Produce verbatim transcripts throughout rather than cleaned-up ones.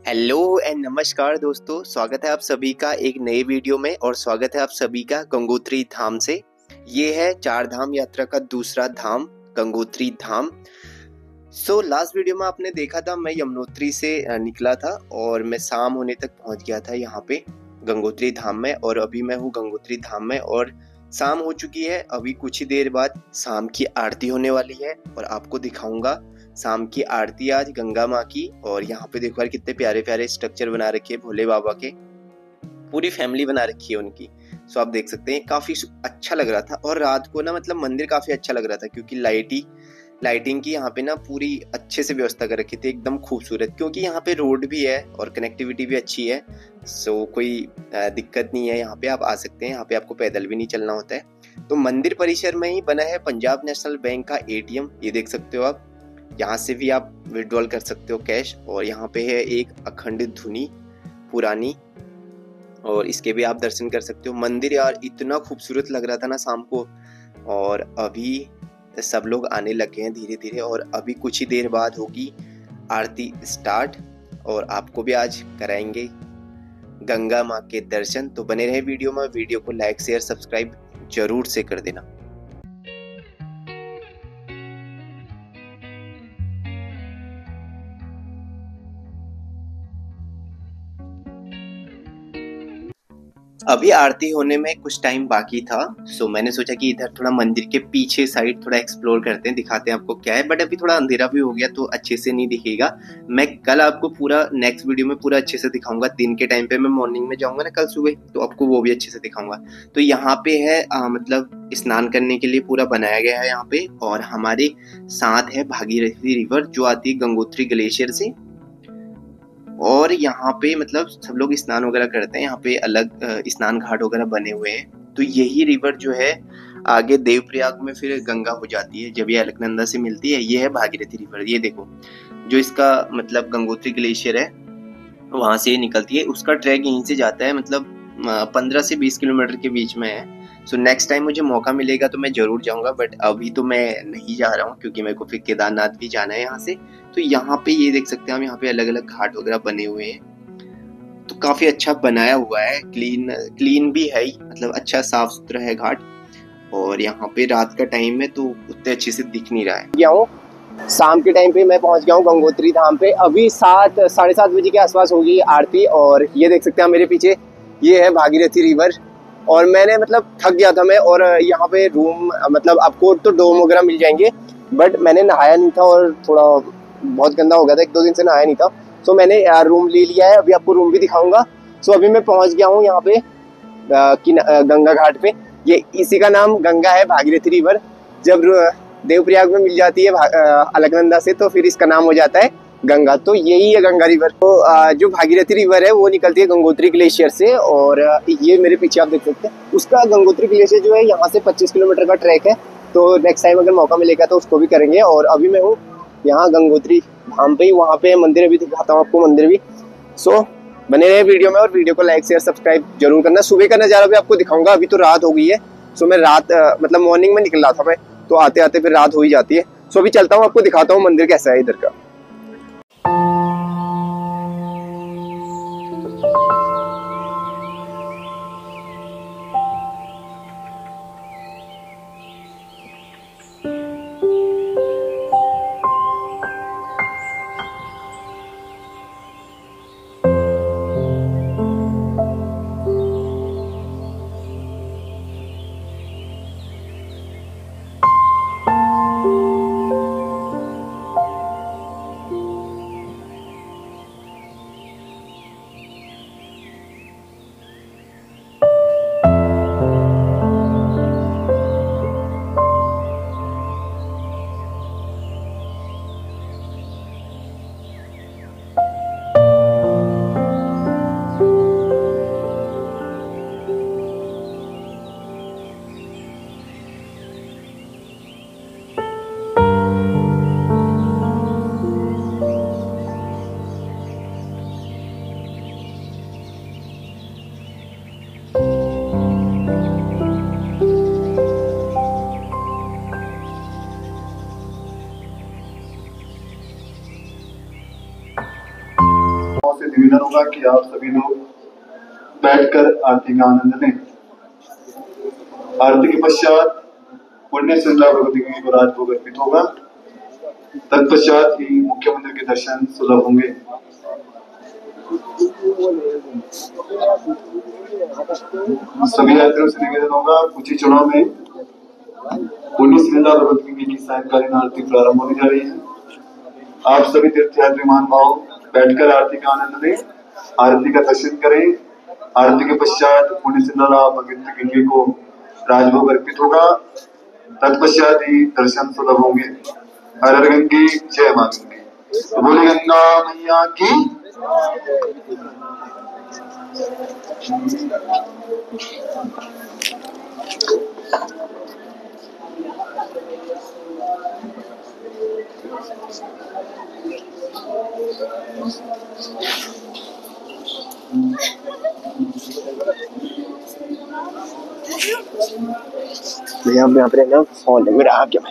Hello and नमस्कार दोस्तों, स्वागत है आप सभी का एक नए वीडियो में और स्वागत है आप सभी का गंगोत्री धाम से। ये है चार धाम यात्रा का दूसरा धाम गंगोत्री धाम। सो लास्ट वीडियो में आपने देखा था मैं यमुनोत्री से निकला था और मैं शाम होने तक पहुंच गया था यहाँ पे गंगोत्री धाम में, और अभी मैं हूँ गंगोत्री धाम में और शाम हो चुकी है। अभी कुछ ही देर बाद शाम की आरती होने वाली है और आपको दिखाऊंगा शाम की आरती आज गंगा माँ की। और यहाँ पे देखो यार कितने प्यारे प्यारे स्ट्रक्चर बना रखे हैं भोले बाबा के, पूरी फैमिली बना रखी है उनकी। सो आप देख सकते हैं काफी अच्छा लग रहा था। और रात को ना मतलब मंदिर काफी अच्छा लग रहा था क्योंकि लाइटी लाइटिंग की यहाँ पे ना पूरी अच्छे से व्यवस्था कर रखी थी, एकदम खूबसूरत। क्योंकि यहाँ पे रोड भी है और कनेक्टिविटी भी अच्छी है, सो कोई दिक्कत नहीं है। यहाँ पे आप आ सकते हैं, यहाँ पे आपको पैदल भी नहीं चलना होता है। तो मंदिर परिसर में ही बना है पंजाब नेशनल बैंक का एटीएम, ये देख सकते हो आप। यहाँ से भी आप विड्रॉल कर सकते हो कैश। और यहाँ पे है एक अखंड धुनी पुरानी, और इसके भी आप दर्शन कर सकते हो। मंदिर यार इतना खूबसूरत लग रहा था ना शाम को। और अभी सब लोग आने लगे हैं धीरे धीरे, और अभी कुछ ही देर बाद होगी आरती स्टार्ट और आपको भी आज कराएंगे गंगा माँ के दर्शन। तो बने रहे वीडियो में, वीडियो को लाइक शेयर सब्सक्राइब जरूर से कर देना। अभी आरती होने में कुछ टाइम बाकी था, सो मैंने सोचा कि इधर थोड़ा मंदिर के पीछे साइड थोड़ा एक्सप्लोर करते हैं, दिखाते हैं आपको क्या है। बट अभी थोड़ा अंधेरा भी हो गया तो अच्छे से नहीं दिखेगा। मैं कल आपको पूरा नेक्स्ट वीडियो में पूरा अच्छे से दिखाऊंगा। दिन के टाइम पे मैं मॉर्निंग में जाऊंगा ना कल सुबह, तो आपको वो भी अच्छे से दिखाऊंगा। तो यहाँ पे है आ, मतलब स्नान करने के लिए पूरा बनाया गया है यहाँ पे। और हमारे साथ है भागीरथी रिवर जो आती है गंगोत्री ग्लेशियर से। और यहाँ पे मतलब सब लोग स्नान वगैरह करते हैं, यहाँ पे अलग स्नान घाट वगैरह बने हुए हैं। तो यही रिवर जो है आगे देवप्रयाग में फिर गंगा हो जाती है जब ये अलकनंदा से मिलती है। ये है भागीरथी रिवर, ये देखो जो इसका मतलब गंगोत्री ग्लेशियर है वहां से निकलती है। उसका ट्रैक यहीं से जाता है, मतलब पंद्रह से बीस किलोमीटर के बीच में है। सो नेक्स्ट टाइम मुझे मौका मिलेगा तो मैं जरूर जाऊंगा, बट अभी तो मैं नहीं जा रहा हूँ क्योंकि मेरे को फिर केदारनाथ भी जाना है यहाँ से। तो यहाँ पे ये देख सकते हैं हम, यहाँ पे अलग अलग घाट वगैरह बने हुए हैं। तो काफी अच्छा बनाया हुआ है, क्लीन क्लीन भी है, मतलब अच्छा साफ सुथरा है घाट। और यहाँ पे रात का टाइम है तो उतने अच्छे से दिख नहीं रहा है। गया हूँ शाम के टाइम पे मैं पहुंच गया हूँ गंगोत्री धाम पे। अभी सात साढ़े सात बजे के आसपास होगी आरती। और ये देख सकते हैं मेरे पीछे ये है भागीरथी रिवर। और मैंने मतलब थक गया था मैं, और यहाँ पे रूम मतलब आपको तो डोम वगैरह मिल जाएंगे, बट मैंने नहाया नहीं था और थोड़ा बहुत गंदा हो गया था, एक दो दिन से नहाया नहीं था। सो मैंने यार रूम ले लिया है, अभी आपको रूम भी दिखाऊंगा। सो अभी मैं पहुंच गया हूँ यहाँ पे गंगा घाट पे। ये इसी का नाम गंगा है, भागीरथी रिवर। जब देवप्रयाग में मिल जाती है अलकनंदा से तो फिर इसका नाम हो जाता है गंगा। तो यही है गंगा रिवर। तो जो भागीरथी रिवर है वो निकलती है गंगोत्री ग्लेशियर से। और ये मेरे पीछे आप देख सकते हैं उसका गंगोत्री ग्लेशियर जो है यहाँ से पच्चीस किलोमीटर का ट्रैक है। तो नेक्स्ट टाइम अगर मौका मिलेगा तो उसको भी करेंगे। और अभी मैं हूँ यहाँ गंगोत्री धाम पे ही, वहाँ पे मंदिर भी दिखाता हूँ आपको, मंदिर भी। सो बने रहे वीडियो में और वीडियो को लाइक शेयर सब्सक्राइब जरूर करना। सुबह का नज़ारा भी आपको दिखाऊंगा। अभी तो रात हो गई है, सो मैं रात मतलब मॉर्निंग में निकल रहा था मैं, तो आते आते फिर रात हो ही जाती है। सो अभी चलता हूँ, आपको दिखाता हूँ मंदिर कैसा है इधर का। से निवेदन होगा कि आप सभी लोग बैठकर आरती का आनंद लें। आरती के पश्चात पुण्य संध्या भगवती गंगे को राजभोग अर्पित होगा। तत्पश्चात ही मुख्य मंदिर के दर्शन सुलभ होंगे। सभी यात्रियों से निवेदन होगा, कुछ ही क्षणों में पुण्य संध्या भगवती गंगे की सायंकालीन आरती प्रारंभ होने जा रही है। आप सभी तीर्थयात्री महानुभाव बैठकर आरती का आनंद लें, आरती का दर्शन करें। आरती के पश्चात पुण्य संध्या भगवती गंगे को राजभोग अर्पित होगा। तत्पश्चात ही दर्शन सुलभ होंगे। हर हर गंगे, जय मां गंगे। तो बोले गंगा मैया की। यहाँ यहाँ पे ना फोन है मेरा, आ गया मैं।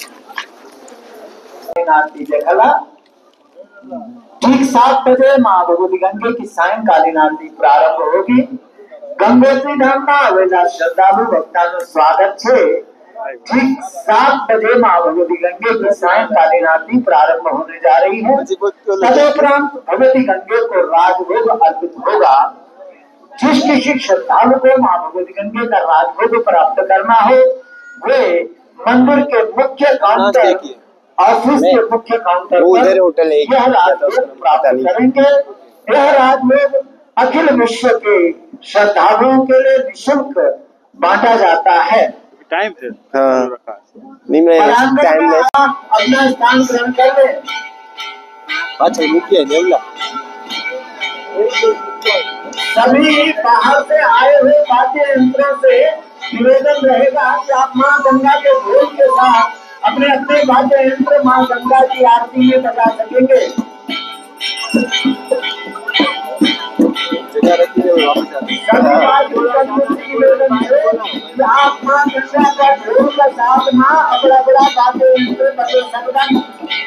आरती देखला ठीक सात बजे माँ भगवती गंगे की सायंकालीन आरती प्रारंभ होगी। गंगोत्री धाम में आवेला श्रद्धालु भक्तों स्वागत है। ठीक सात बजे माँ भगवती गंगे की सायंकालीन आरती प्रारंभ होने जा रही है। तदुपरांत भगवती गंगे को राजभोग अर्पित होगा। जिस किसी श्रद्धालु को माँ भगवती गंगे का राजभोग प्राप्त करना हो वे मंदिर के मुख्य काउंटर ऑफिस के मुख्य काउंटर पर होटल है, यह राजभोग प्राप्त करेंगे। यह राजभोग अखिल विश्व के श्रद्धालुओं के लिए निःशुल्क बांटा जाता है। टाइम है हाँ नहीं मैं टाइम ले अपना स्थान ग्रहण कर ले। अच्छा मुख्य है सभी बाहर से आए हुए वाद्य यंत्रों से निवेदन रहेगा कि आप माँ गंगा के ढोल के साथ अपने अपने वाद्य यंत्र माँ गंगा की आरती में बजा सकेंगे। सभी वाद्य से निवेदन है कि आप माँ गंगा का ढोल के साथ माँ अपना बड़ा वाद्य यंत्र बजा सकते।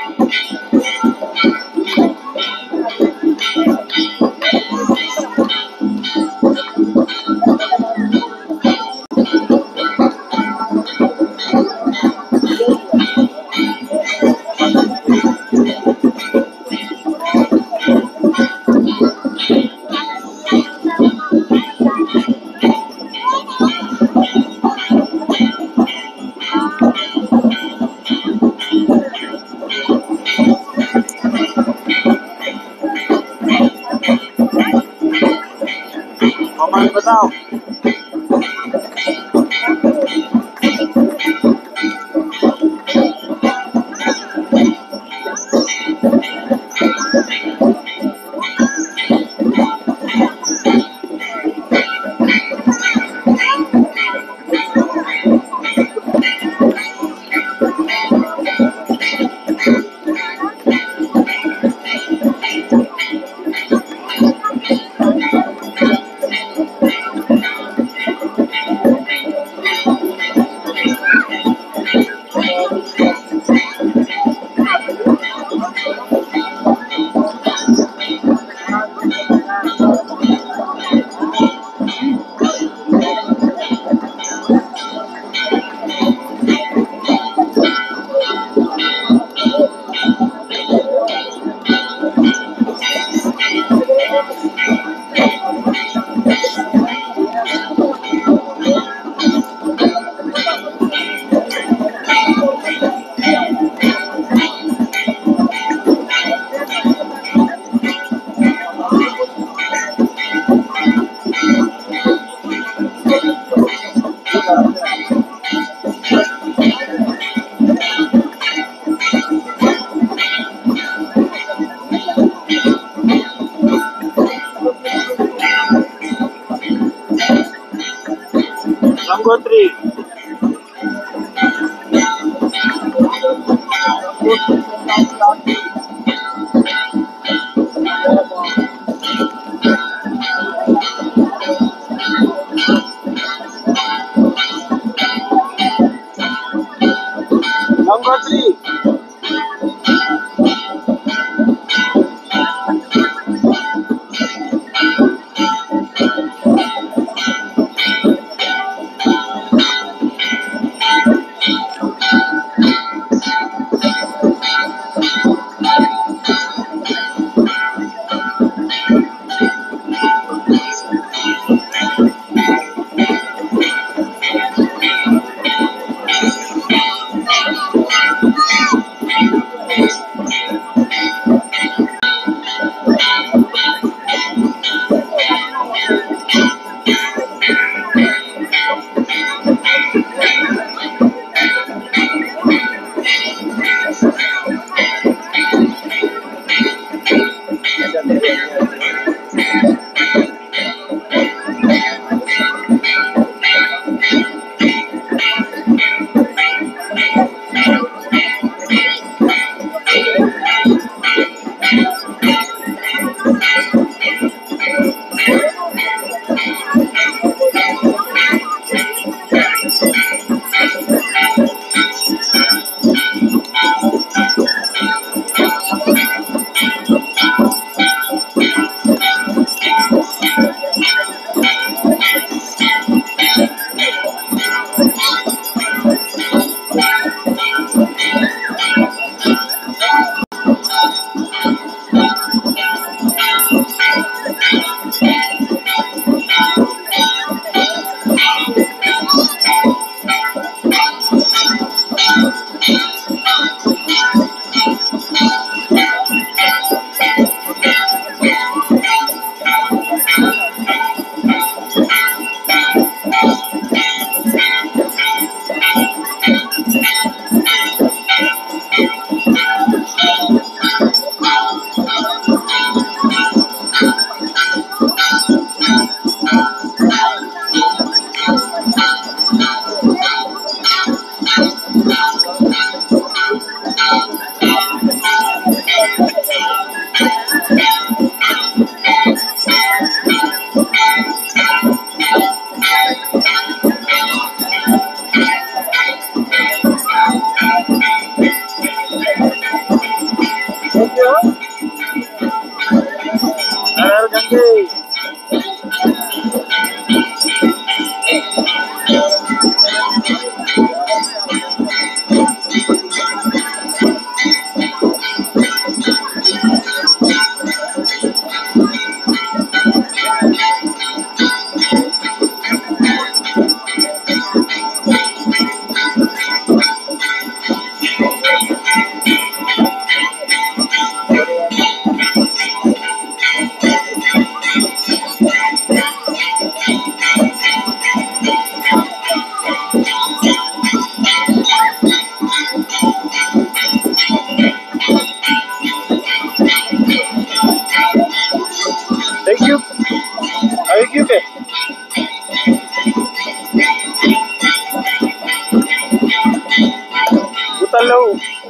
बताओ Gangotri Gangotri Thank you. Are you good? उतर लो।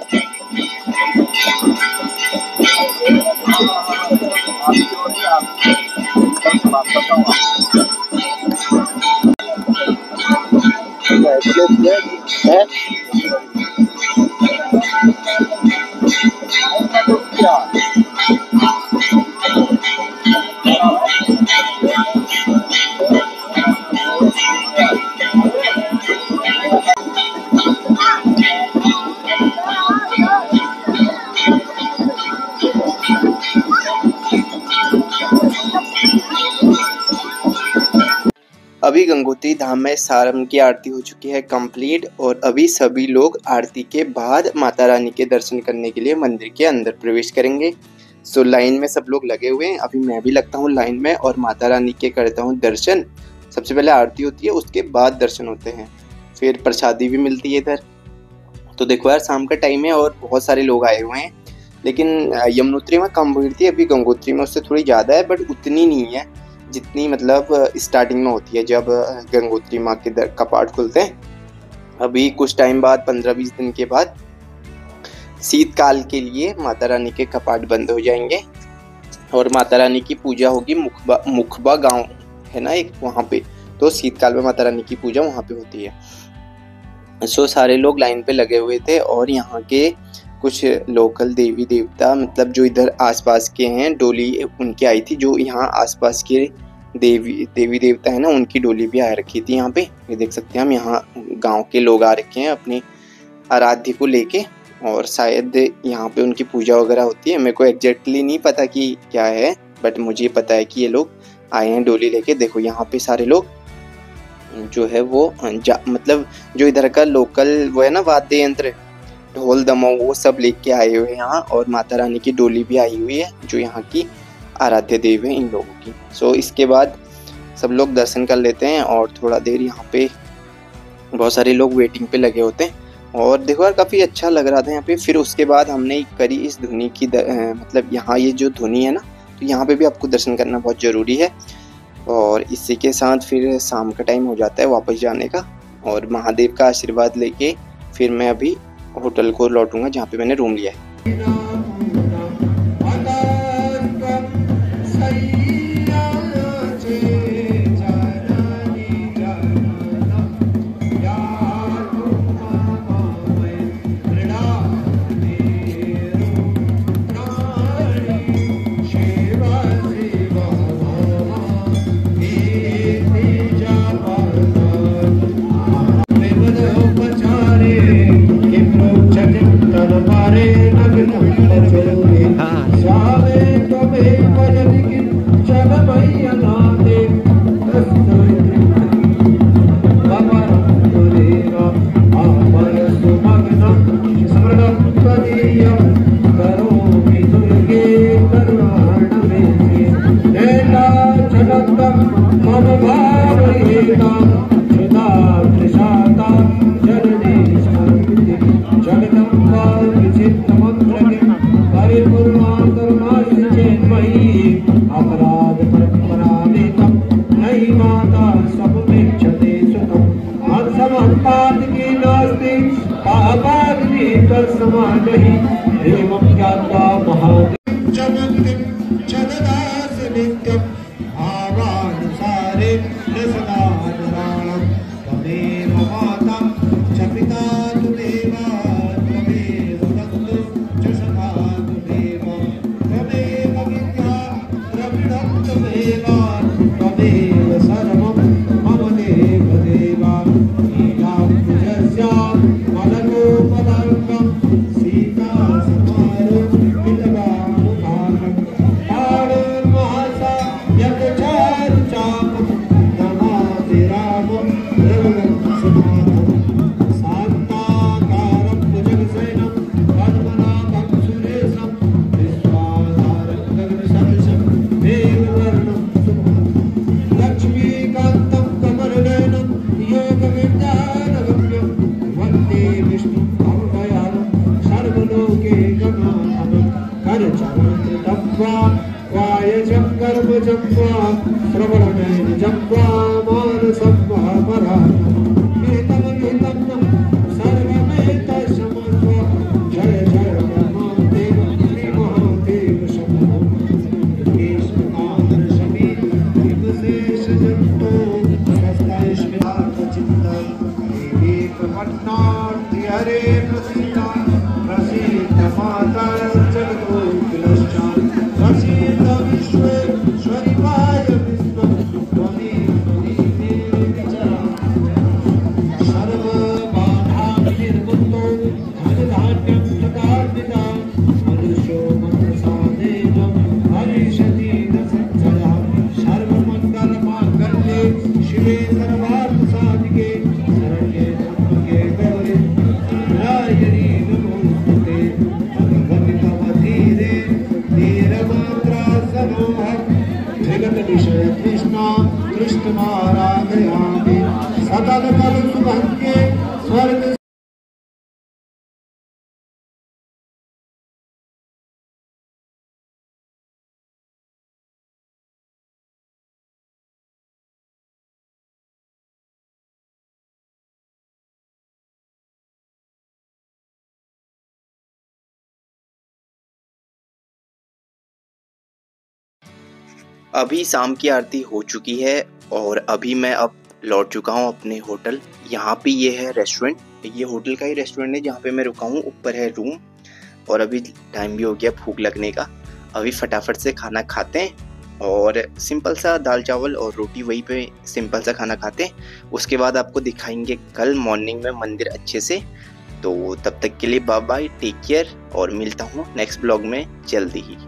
अभी गंगोत्री धाम में सारम की आरती हो चुकी है कंप्लीट और अभी सभी लोग आरती के बाद माता रानी के दर्शन करने के लिए मंदिर के अंदर प्रवेश करेंगे। सो लाइन में सब लोग लगे हुए हैं, अभी मैं भी लगता हूँ लाइन में और माता रानी के करता हूँ दर्शन। सबसे पहले आरती होती है, उसके बाद दर्शन होते हैं, फिर प्रसादी भी मिलती है इधर। तो देखो यार शाम का टाइम है और बहुत सारे लोग आए हुए हैं, लेकिन यमुनोत्री में कम भीड़ थी, अभी गंगोत्री में उससे थोड़ी ज़्यादा है, बट उतनी नहीं है जितनी मतलब स्टार्टिंग में होती है जब गंगोत्री माँ के दर कपाट खुलते हैं। अभी कुछ टाइम बाद पंद्रह बीस दिन के बाद शीतकाल के लिए माता रानी के कपाट बंद हो जाएंगे और माता रानी की पूजा होगी। मुखबा मुखबा गांव है ना एक, वहाँ पे तो शीतकाल में माता रानी की पूजा वहाँ पे होती है। सो सारे लोग लाइन पे लगे हुए थे और यहाँ के कुछ लोकल देवी देवता मतलब जो इधर आसपास के हैं, डोली उनकी आई थी, जो यहाँ आसपास के देवी देवी देवता है ना, उनकी डोली भी आ रखी थी यहाँ पे। ये देख सकते हैं हम, यहाँ गांव के लोग आ रखे हैं अपने आराध्य को लेके और शायद यहाँ पे उनकी पूजा वगैरह होती है। मेरे को एग्जैक्टली नहीं पता कि क्या है, बट मुझे पता है कि ये लोग आए हैं डोली लेके। देखो यहाँ पे सारे लोग जो है वो मतलब जो इधर का लोकल वो है ना वाद्य यंत्र, ढोल दमो, वो सब लेके आए हुए हैं यहाँ और माता रानी की डोली भी आई हुई है जो यहाँ की आराध्य देव है इन लोगों की। सो इसके बाद सब लोग दर्शन कर लेते हैं और थोड़ा देर यहाँ पे बहुत सारे लोग वेटिंग पे लगे होते हैं और देखो यार काफ़ी अच्छा लग रहा था यहाँ पे। फिर उसके बाद हमने करी इस धुनी की द, मतलब यहाँ ये जो धुनी है ना, तो यहाँ पे भी आपको दर्शन करना बहुत ज़रूरी है। और इसी के साथ फिर शाम का टाइम हो जाता है वापस जाने का और महादेव का आशीर्वाद लेके फिर मैं अभी होटल को लौटूंगा जहाँ पे मैंने रूम लिया है। त्वमेव त्वमेव सर्वं मम देव देवा लीलाम्बुजस्य मलकोपलाङ्गं सीतासमारोपितवानुभागं ताडोन्महसा यज्ञचारुचापं नमामि रामं रघुवंशनाथं शान्ताकारं भुजगशयनं पद्मनाभं सुरेशं विश्वाधारं गगनसदृशं मेघवर्णं शुभं लक्ष्मीकान्तं कमलनयनं योगविद्यानगम्यं वन्दे विष्णुं भवदयालं सर्वलोके गणाधनं करचरणकृतं वा वायजं कर्मजं वा श्रवणनयनजं वा मानसं वा परायणं गीतं गीतं सर्वमेतत्समस्व जय जय महादेव श्री महादेव शम्भो केशवकान्तशमी विमशेषजन्तो हस्तैश्वर्यचित्तं देवी प्रपन्नार्ति हरे प्रसीद प्रसीद माता जगदोऽखिलश्च प्रसीद विश्वेश्वरि पाय विश्वं त्वमेव त्वमेव विचरामि सर्वबाधां निर्मुक्तो धनधान्यं प्रदार्पिता मनुष्यो मनसादेवं भविष्यति न संशयः सर्वमङ्गलमाङ्गल्ये शिवे सर्वार्थसाधिके शरण्ये त्र्यम्बके गौरी नारायणी नमोस्तुते भगवति तव धीरे धीरमात्रासनोऽहं जगद्विषय तृष्णा तृष्णमाराधयामि सततकलसुभङ्गे स्वर्ग अभी शाम की आरती हो चुकी है और अभी मैं अब लौट चुका हूँ अपने होटल। यहाँ पे ये है रेस्टोरेंट, ये होटल का ही रेस्टोरेंट है जहाँ पे मैं रुका हूँ। ऊपर है रूम और अभी टाइम भी हो गया भूख लगने का। अभी फटाफट से खाना खाते हैं और सिंपल सा दाल चावल और रोटी, वहीं पे सिंपल सा खाना खाते हैं। उसके बाद आपको दिखाएंगे कल मॉर्निंग में मंदिर अच्छे से। तो तब तक के लिए बाय बाय, टेक केयर और मिलता हूँ नेक्स्ट ब्लॉग में जल्दी ही।